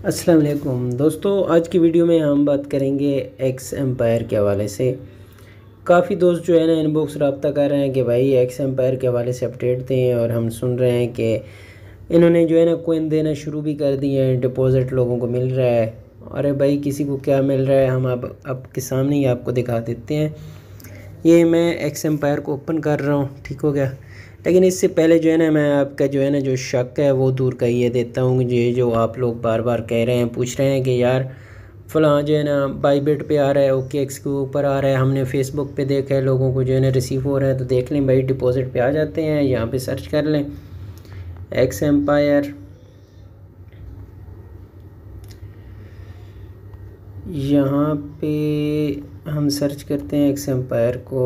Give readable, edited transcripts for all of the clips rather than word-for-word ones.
अस्सलाम वालेकुम दोस्तों, आज की वीडियो में हम बात करेंगे एक्स एम्पायर के हवाले से। काफ़ी दोस्त जो है ना इनबॉक्स रब्ता कर रहे हैं कि भाई एक्स एम्पायर के हवाले से अपडेट दें, और हम सुन रहे हैं कि इन्होंने जो है ना कोइन देना शुरू भी कर दिए हैं, डिपॉज़िट लोगों को मिल रहा है। अरे भाई, किसी को क्या मिल रहा है हम अब आपके सामने ही आपको दिखा देते हैं। ये मैं एक्स एम्पायर को ओपन कर रहा हूँ, ठीक हो गया। लेकिन इससे पहले जो है ना मैं आपका जो है ना जो शक है वो दूर कर ये देता हूँ। ये जो आप लोग बार बार कह रहे हैं, पूछ रहे हैं कि यार फ़लाँ जो है ना बाईबिट पे आ रहा है, ओके एक्स के ऊपर आ रहा है, हमने फेसबुक पे देखा है लोगों को जो है ना रिसीव हो रहा है, तो देख लें भाई। डिपॉज़िट पे आ जाते हैं, यहाँ पे सर्च कर लें एक्स एम्पायर। यहाँ पे हम सर्च करते हैं एक्स एम्पायर को।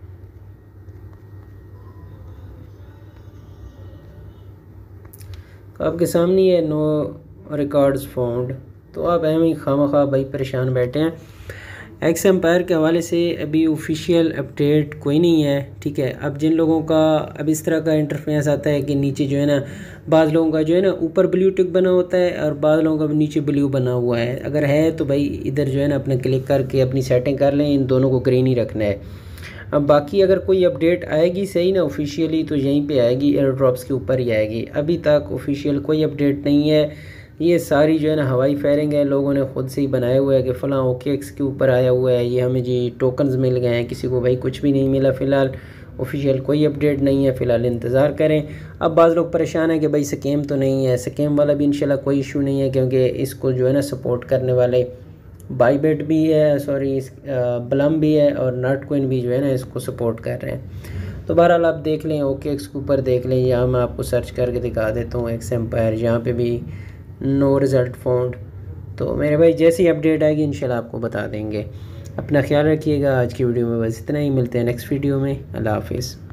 तो आपके सामने है नो रिकॉर्ड्स फाउंड। तो आप एम ही खामखा भाई परेशान बैठे हैं। एक्स एम्पायर के हवाले से अभी ऑफिशियल अपडेट कोई नहीं है, ठीक है। अब जिन लोगों का अब इस तरह का इंटरफेस आता है कि नीचे जो है ना बाज़ लोगों का जो है ना ऊपर ब्लू टिक बना होता है और बाज़ लोगों का नीचे ब्लू बना हुआ है। अगर है तो भाई इधर जो है ना अपना क्लिक करके अपनी सेटिंग कर लें, इन दोनों को ग्रीन ही रखना है। अब बाकी अगर कोई अपडेट आएगी सही ना ऑफिशियली, तो यहीं पे आएगी, एयर ड्रॉप्स के ऊपर ही आएगी। अभी तक ऑफिशियल कोई अपडेट नहीं है। ये सारी जो है ना हवाई फायरिंग है, लोगों ने ख़ुद से ही बनाया हुआ है कि फ़लाँ OKX के ऊपर आया हुआ है, ये हमें जी टोकन्स मिल गए हैं। किसी को भाई कुछ भी नहीं मिला फ़िलहाल। ऑफिशियल कोई अपडेट नहीं है, फ़िलहाल इंतज़ार करें। अब बाज़ लोग परेशान हैं कि भाई स्कैम तो नहीं है। स्कैम वाला भी इंशाल्लाह कोई इशू नहीं है, क्योंकि इसको जो है ना सपोर्ट करने वाले बाईबिट भी है, सॉरी ब्लम भी है, और नॉट कोइन भी जो है ना इसको सपोर्ट कर रहे हैं। तो बहरहाल आप देख लें, OKX के ऊपर देख लें। यहाँ मैं आपको सर्च करके दिखा देता हूँ एक्स एम्पायर, यहाँ पे भी नो रिज़ल्ट फाउंड। तो मेरे भाई जैसी अपडेट आएगी इंशाल्लाह आपको बता देंगे। अपना ख्याल रखिएगा। आज की वीडियो में बस इतना ही, मिलते हैं नेक्स्ट वीडियो में। अल्लाह हाफिज़।